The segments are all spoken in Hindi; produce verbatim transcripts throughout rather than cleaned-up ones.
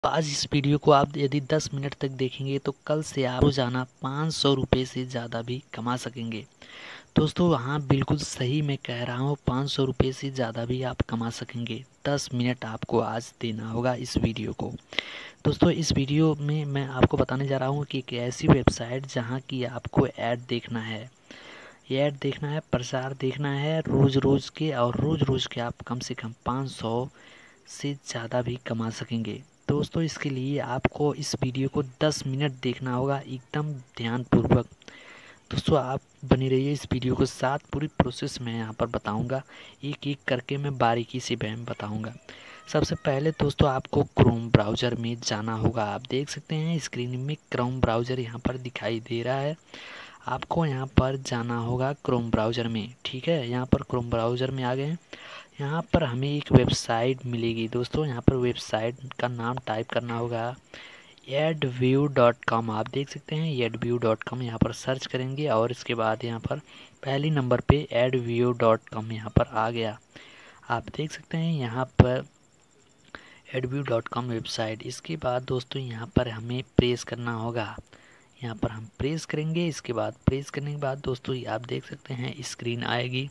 आज इस वीडियो को आप यदि दस मिनट तक देखेंगे तो कल से आप रोजाना पाँच सौ रुपये से ज़्यादा भी कमा सकेंगे। दोस्तों हाँ, बिल्कुल सही मैं कह रहा हूँ, पाँच सौ रुपये से ज़्यादा भी आप कमा सकेंगे। दस मिनट आपको आज देना होगा इस वीडियो को। दोस्तों इस वीडियो में मैं आपको बताने जा रहा हूँ कि एक ऐसी वेबसाइट जहाँ की आपको ऐड देखना है, ऐड देखना है, प्रचार देखना है रोज़ रोज़ के, और रोज़ रोज़ के आप कम से कम पाँच सौ से ज़्यादा भी कमा सकेंगे। दोस्तों इसके लिए आपको इस वीडियो को दस मिनट देखना होगा एकदम ध्यानपूर्वक। दोस्तों आप बने रहिए इस वीडियो को साथ, पूरी प्रोसेस मैं यहाँ पर बताऊंगा, एक एक करके मैं बारीकी से मैं बताऊंगा। सबसे पहले दोस्तों आपको क्रोम ब्राउज़र में जाना होगा। आप देख सकते हैं स्क्रीन में क्रोम ब्राउज़र यहाँ पर दिखाई दे रहा है। आपको यहाँ पर जाना होगा क्रोम ब्राउज़र में, ठीक है। यहाँ पर क्रोम ब्राउज़र में आ गए हैं। यहाँ पर हमें एक वेबसाइट मिलेगी दोस्तों। यहाँ पर वेबसाइट का नाम टाइप करना होगा एडव्यू डॉट कॉम। आप देख सकते हैं एडव्यू डॉट कॉम, यहाँ पर सर्च करेंगे और इसके बाद यहाँ पर पहली नंबर पे एडव्यू डॉट कॉम यहाँ पर आ गया। आप देख सकते हैं यहाँ पर एडव्यू डॉट कॉम वेबसाइट। इसके बाद दोस्तों यहाँ पर हमें प्रेस करना होगा। यहाँ पर हम प्रेस करेंगे। इसके बाद प्रेस करने के बाद दोस्तों आप देख सकते हैं स्क्रीन आएगी,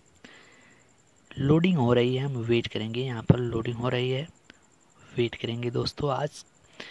लोडिंग हो रही है, हम वेट करेंगे। यहाँ पर लोडिंग हो रही है, वेट करेंगे। दोस्तों आज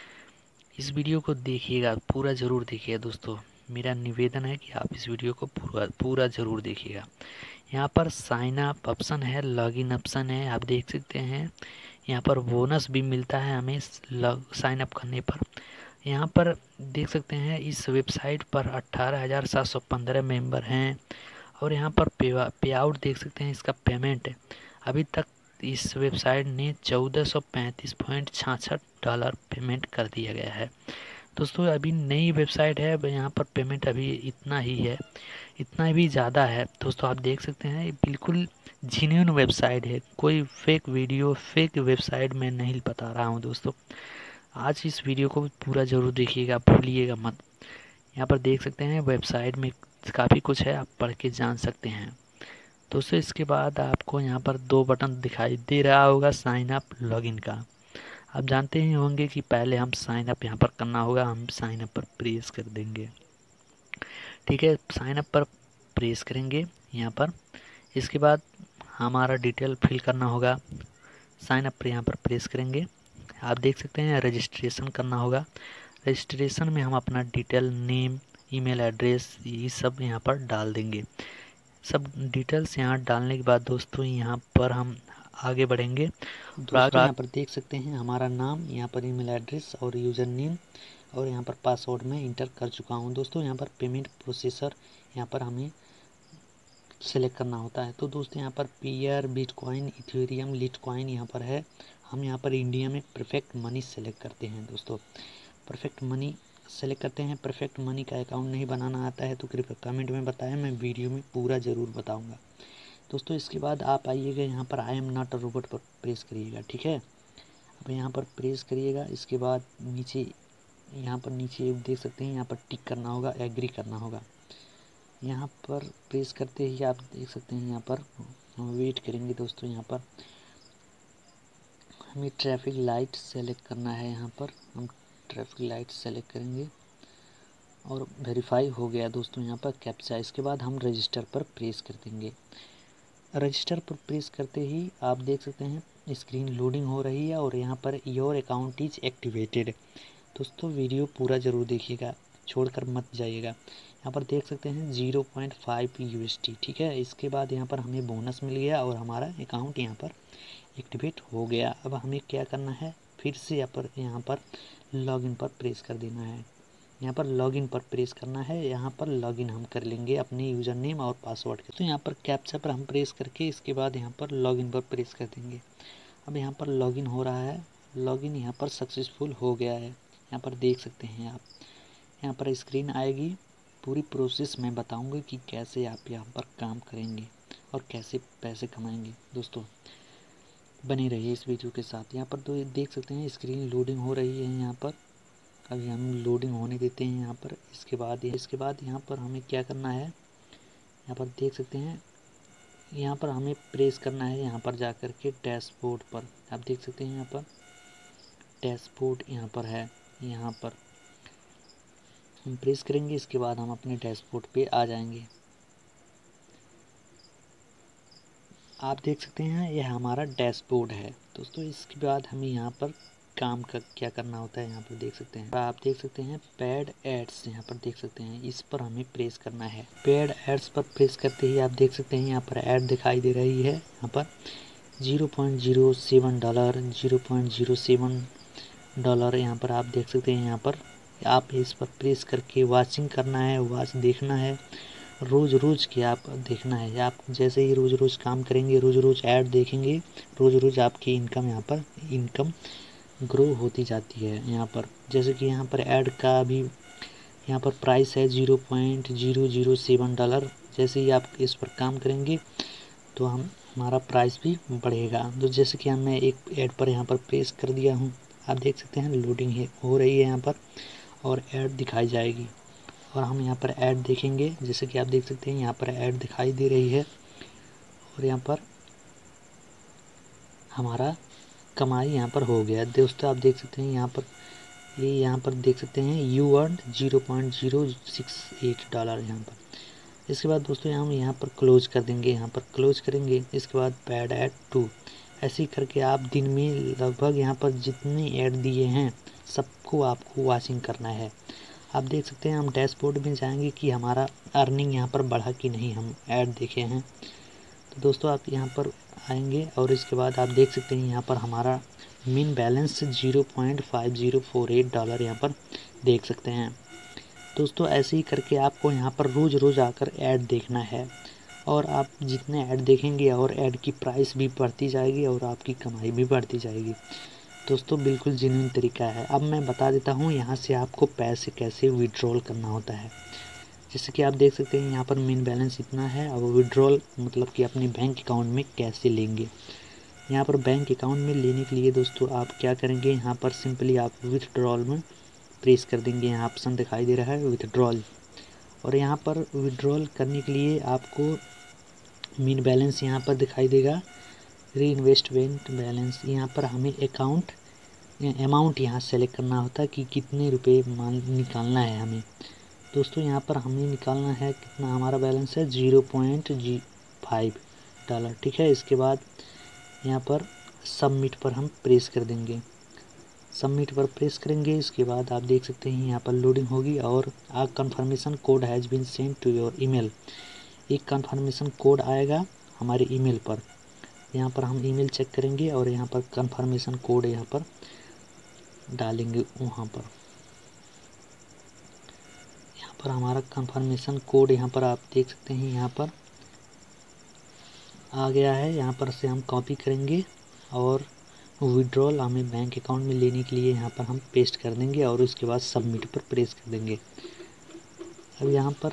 इस वीडियो को देखिएगा, पूरा ज़रूर देखिएगा। दोस्तों मेरा निवेदन है कि आप इस वीडियो को पूरा पूरा ज़रूर देखिएगा। यहाँ पर साइन अप ऑप्शन है, लॉगिन ऑप्शन है, आप देख सकते हैं। यहाँ पर बोनस भी मिलता है हमें साइन अप करने पर। यहाँ पर देख सकते हैं इस वेबसाइट पर अट्ठारह हज़ार सात सौ पंद्रह मेम्बर हैं। और यहाँ पर पे पे आउट देख सकते हैं, इसका पेमेंट अभी तक इस वेबसाइट ने चौदह सौ पैंतीस पॉइंट छियासठ डॉलर पेमेंट कर दिया गया है। दोस्तों अभी नई वेबसाइट है, यहाँ पर पेमेंट अभी इतना ही है, इतना भी ज़्यादा है। दोस्तों आप देख सकते हैं ये बिल्कुल जेन्युइन वेबसाइट है, कोई फेक वीडियो फेक वेबसाइट मैं नहीं बता रहा हूँ। दोस्तों आज इस वीडियो को पूरा ज़रूर देखिएगा, भूलिएगा मत। यहाँ पर देख सकते हैं वेबसाइट में काफ़ी कुछ है, आप पढ़ के जान सकते हैं। दोस्तों इसके बाद आपको यहाँ पर दो बटन दिखाई दे रहा होगा साइन अप लॉगिन का। आप जानते ही होंगे कि पहले हम साइन अप यहाँ पर करना होगा, हम साइन अप पर प्रेस कर देंगे, ठीक है। साइन अप पर प्रेस करेंगे यहाँ पर। इसके बाद हमारा डिटेल फिल करना होगा, साइन अप पर यहाँ पर प्रेस करेंगे। आप देख सकते हैं रजिस्ट्रेशन करना होगा। रजिस्ट्रेशन में हम अपना डिटेल, नेम, ईमेल एड्रेस, ये सब यहाँ पर डाल देंगे। सब डिटेल्स यहाँ डालने के बाद दोस्तों यहाँ पर हम आगे बढ़ेंगे। दूसरा यहाँ पर देख सकते हैं हमारा नाम, यहाँ पर ईमेल एड्रेस और यूज़र नेम, और यहाँ पर पासवर्ड में इंटर कर चुका हूँ। दोस्तों यहाँ पर पेमेंट प्रोसेसर यहाँ पर हमें सेलेक्ट करना होता है। तो दोस्तों यहाँ पर पीयर, बिटकॉइन, इथेरियम, लिटकॉइन यहाँ पर है। हम यहाँ पर इंडिया में परफेक्ट मनी सेलेक्ट करते हैं। दोस्तों परफेक्ट मनी सेलेक्ट करते हैं। परफेक्ट मनी का अकाउंट नहीं बनाना आता है तो कृपया कमेंट में बताएं, मैं वीडियो में पूरा ज़रूर बताऊंगा। दोस्तों इसके बाद आप आइएगा यहाँ पर I am not a robot पर प्रेस करिएगा, ठीक है। अब यहाँ पर प्रेस करिएगा। इसके बाद नीचे यहाँ पर नीचे देख सकते हैं यहाँ पर टिक करना होगा, एग्री करना होगा। यहाँ पर प्रेस करते ही आप देख सकते हैं यहाँ पर हम वेट करेंगे। दोस्तों यहाँ पर हमें ट्रैफिक लाइट सेलेक्ट करना है। यहाँ पर हम ट्रैफिक लाइट सेलेक्ट करेंगे और वेरीफाई हो गया दोस्तों यहाँ पर कैप्चा। इसके बाद हम रजिस्टर पर प्रेस कर देंगे। रजिस्टर पर प्रेस करते ही आप देख सकते हैं स्क्रीन लोडिंग हो रही है और यहाँ पर योर अकाउंट इज एक्टिवेटेड। दोस्तों वीडियो पूरा ज़रूर देखिएगा, छोड़कर मत जाइएगा। यहाँ पर देख सकते हैं zero point five U S T, ठीक है। इसके बाद यहाँ पर हमें बोनस मिल गया और हमारा अकाउंट यहाँ पर एक्टिवेट हो गया। अब हमें क्या करना है, फिर से यहाँ पर यहाँ पर लॉगिन पर प्रेस कर देना है। यहाँ पर लॉगिन पर प्रेस करना है। यहाँ पर लॉगिन हम कर लेंगे अपने यूज़र नेम और पासवर्ड के। तो यहाँ पर कैप्चा पर हम प्रेस करके इसके बाद यहाँ पर लॉगिन पर प्रेस कर देंगे। अब यहाँ पर लॉगिन हो रहा है, लॉगिन यहाँ पर सक्सेसफुल हो गया है। यहाँ पर देख सकते हैं आप, यहाँ पर स्क्रीन आएगी। पूरी प्रोसेस मैं बताऊँगा कि कैसे आप यहाँ पर काम करेंगे और कैसे पैसे कमाएँगे। दोस्तों बने रहिए इस वीडियो के साथ। यहाँ पर तो देख सकते हैं स्क्रीन लोडिंग हो रही है। यहाँ पर अभी हम लोडिंग होने देते हैं यहाँ पर। इसके बाद इसके बाद यहाँ पर हमें क्या करना है, यहाँ पर देख सकते हैं यहाँ पर हमें प्रेस करना है। यहाँ पर जा कर के डैशबोर्ड पर आप देख सकते हैं यहाँ पर डैशबोर्ड यहाँ पर है, यहाँ पर हम प्रेस करेंगे। इसके बाद हम अपने डैशबोर्ड पे आ जाएंगे। आप देख सकते हैं यह हमारा डैशबोर्ड है दोस्तों। इसके बाद हमें यहाँ पर काम का क्या करना होता है, यहाँ पर देख सकते हैं। आप देख सकते हैं पेड एड्स, यहाँ पर देख सकते हैं, इस पर हमें प्रेस करना है। पेड एड्स पर प्रेस करते ही आप देख सकते हैं यहाँ पर ऐड दिखाई दे रही है। यहाँ पर zero point zero seven dollar zero point zero seven dollar यहाँ पर आप देख सकते हैं। यहाँ पर आप इस पर प्रेस करके वॉचिंग करना है, वॉच देखना है, रोज़ रोज़ की आप देखना है। आप जैसे ही रोज़ रोज़ काम करेंगे, रोज़ रोज़ ऐड देखेंगे, रोज़ रोज़ आपकी इनकम यहाँ पर इनकम ग्रो होती जाती है। यहाँ पर जैसे कि यहाँ पर ऐड का भी यहाँ पर प्राइस है zero point zero zero seven dollar. जैसे ही आप इस पर काम करेंगे तो हम हमारा प्राइस भी बढ़ेगा। तो जैसे कि हम मैं एक ऐड पर यहाँ पर प्रेस कर दिया हूँ, आप देख सकते हैं लोडिंग है हो रही है यहाँ पर और ऐड दिखाई जाएगी और हम यहाँ पर ऐड देखेंगे। जैसे कि आप देख सकते हैं यहाँ पर ऐड दिखाई दे रही है और यहाँ पर हमारा कमाई यहाँ पर हो गया दोस्तों। आप देख सकते हैं यहाँ पर ये यहाँ पर देख सकते हैं you earn zero point zero six eight dollar यहाँ पर। इसके बाद दोस्तों हम यहाँ पर क्लोज कर देंगे, यहाँ पर क्लोज करेंगे। इसके बाद पैड ऐड टू, ऐसे ही करके आप दिन में लगभग यहाँ पर जितने ऐड दिए हैं सबको आपको वॉचिंग करना है। आप देख सकते हैं हम डैशबोर्ड में जाएंगे कि हमारा अर्निंग यहाँ पर बढ़ा कि नहीं, हम ऐड देखे हैं। तो दोस्तों आप यहाँ पर आएंगे और इसके बाद आप देख सकते हैं यहाँ पर हमारा min balance zero point five zero four eight dollar यहाँ पर देख सकते हैं दोस्तों। ऐसे ही करके आपको यहाँ पर रोज़ रोज़ आकर ऐड देखना है और आप जितने ऐड देखेंगे और ऐड की प्राइस भी बढ़ती जाएगी और आपकी कमाई भी बढ़ती जाएगी दोस्तों। बिल्कुल जेन्युइन तरीका है। अब मैं बता देता हूँ यहाँ से आपको पैसे कैसे विड्रॉल करना होता है। जैसे कि आप देख सकते हैं यहाँ पर मिन बैलेंस इतना है और विड्रॉल मतलब कि अपने बैंक अकाउंट में कैसे लेंगे। यहाँ पर बैंक अकाउंट में लेने के लिए दोस्तों आप क्या करेंगे, यहाँ पर सिंपली आप विथड्रॉल में प्रेस कर देंगे। यहाँ ऑप्शन दिखाई दे रहा है विथड्रॉल और यहाँ पर विड्रॉल करने के लिए आपको मिन बैलेंस यहाँ पर दिखाई देगा, री इन्वेस्टमेंट बैलेंस। यहाँ पर हमें अकाउंट अमाउंट यहाँ सेलेक्ट करना होता है कि कितने रुपए मान निकालना है हमें दोस्तों। यहाँ पर हमें निकालना है कितना, हमारा बैलेंस है ज़ीरो पॉइंट जी फाइव डॉलर, ठीक है। इसके बाद यहाँ पर सबमिट पर हम प्रेस कर देंगे, सबमिट पर प्रेस करेंगे। इसके बाद आप देख सकते हैं यहाँ पर लोडिंग होगी और a confirmation code has been send to your email. एक कंफर्मेशन कोड आएगा हमारे ईमेल पर, यहाँ पर हम ईमेल चेक करेंगे और यहाँ पर कंफर्मेशन कोड यहाँ पर डालेंगे। वहाँ पर यहाँ पर हमारा कंफर्मेशन कोड यहाँ पर आप देख सकते हैं यहाँ पर आ गया है। यहाँ पर से हम कॉपी करेंगे और विड्रॉल हमें बैंक अकाउंट में लेने के लिए यहाँ पर हम पेस्ट कर देंगे और उसके बाद सबमिट पर प्रेस कर देंगे। अब यहाँ पर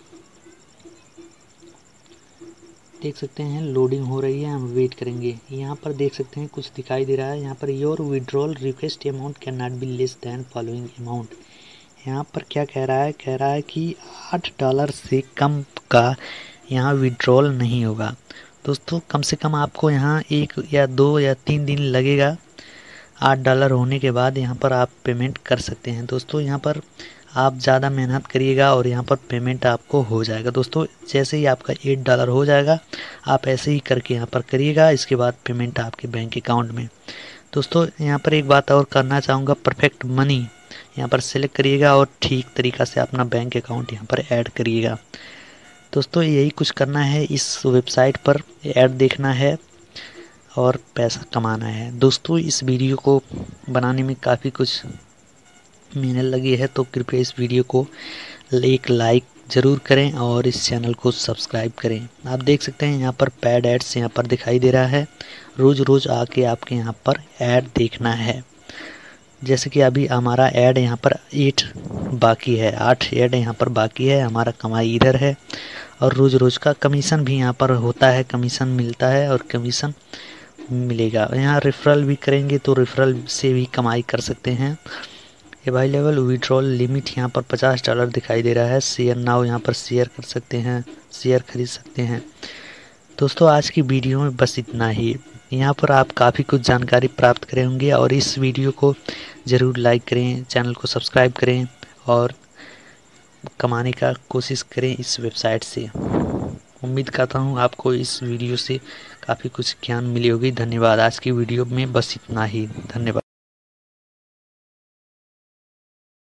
देख सकते हैं लोडिंग हो रही है, हम वेट करेंगे। यहाँ पर देख सकते हैं कुछ दिखाई दे रहा है, यहाँ पर your withdrawal request amount can not be less than following amount. यहाँ पर क्या कह रहा है, कह रहा है कि आठ डॉलर से कम का यहाँ विड्रॉल नहीं होगा दोस्तों। कम से कम आपको यहाँ एक या दो या तीन दिन लगेगा, आठ डॉलर होने के बाद यहाँ पर आप पेमेंट कर सकते हैं दोस्तों। यहाँ पर आप ज़्यादा मेहनत करिएगा और यहाँ पर पेमेंट आपको हो जाएगा दोस्तों। जैसे ही आपका एट डॉलर हो जाएगा आप ऐसे ही करके यहाँ पर करिएगा, इसके बाद पेमेंट आपके बैंक अकाउंट में। दोस्तों यहाँ पर एक बात और करना चाहूँगा, परफेक्ट मनी यहाँ पर सेलेक्ट करिएगा और ठीक तरीक़ा से अपना बैंक अकाउंट यहाँ पर ऐड करिएगा दोस्तों। यही कुछ करना है, इस वेबसाइट पर ऐड देखना है और पैसा कमाना है दोस्तों। इस वीडियो को बनाने में काफ़ी कुछ मेहनत लगी है, तो कृपया इस वीडियो को एक लाइक ज़रूर करें और इस चैनल को सब्सक्राइब करें। आप देख सकते हैं यहाँ पर पैड एड्स यहाँ पर दिखाई दे रहा है, रोज़ रोज़ आके आपके यहाँ पर ऐड देखना है। जैसे कि अभी हमारा ऐड यहाँ पर एट बाकी है, आठ ऐड यहाँ पर बाकी है, हमारा कमाई इधर है और रोज़ रोज़ का कमीशन भी यहाँ पर होता है, कमीशन मिलता है और कमीशन मिलेगा। यहाँ रेफरल भी करेंगे तो रेफरल से भी कमाई कर सकते हैं। अवेलेबल विड्रॉल लिमिट यहाँ पर पचास डॉलर दिखाई दे रहा है। शेयर नाउ यहाँ पर शेयर कर सकते हैं, शेयर खरीद सकते हैं दोस्तों। आज की वीडियो में बस इतना ही। यहाँ पर आप काफ़ी कुछ जानकारी प्राप्त करें होंगे और इस वीडियो को ज़रूर लाइक करें, चैनल को सब्सक्राइब करें और कमाने का कोशिश करें इस वेबसाइट से। उम्मीद करता हूँ आपको इस वीडियो से काफ़ी कुछ ज्ञान मिली होगी। धन्यवाद। आज की वीडियो में बस इतना ही। धन्यवाद।